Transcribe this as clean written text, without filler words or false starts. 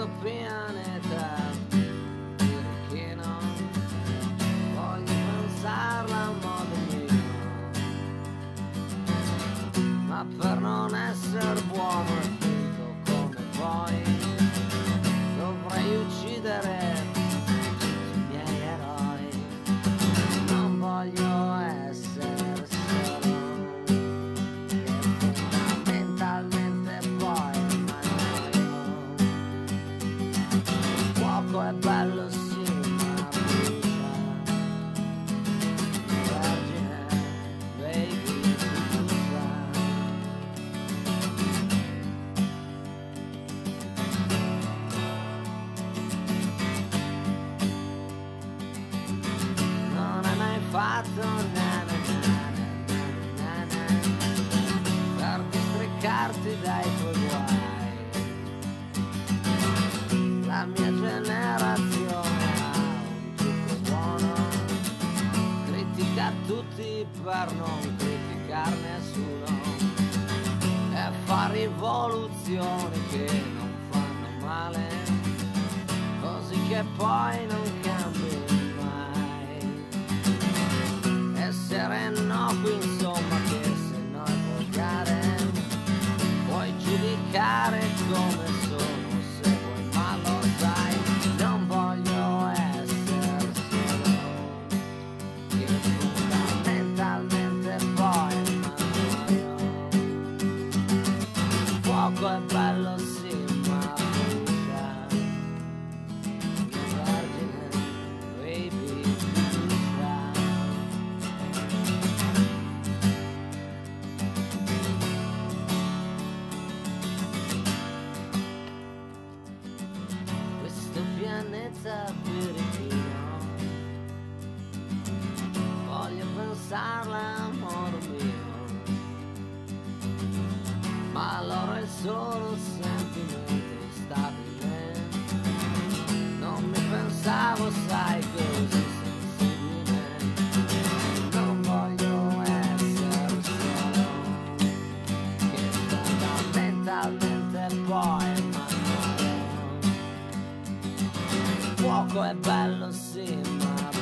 questo pianeta birichino, voglio pensarla a modo mio, ma per non essere buono e finto come voi dovrei uccidere i miei eroi. Non voglio essere solo che fondamentalmente poi m'annoio. Il fuoco è bello sì, ma brucia. Vergine, baby, brucia. Non hai mai fatto per districarti dai tuoi guai. La mia generazione ha un trucco buono, critica tutti per non criticare nessuno e fa rivoluzioni che non fanno male, così che poi non cambi mai. Essere innocui insomma, che se no è volgare, puoi giudicare come sono se vuoi, ma lo sai, non voglio essere solo che fondamentalmente poi m'annoio. Il fuoco è bello sì, ma brucia. Mia vergine, baby, brucia. Questo pianeta birichino, voglio pensarla amore mio, ma allora è solo sentimento stabile. Non mi pensavo, sai, così sensibile. Non voglio essere solo che fondamentalmente poi m'annoio. Il fuoco è bello sì, ma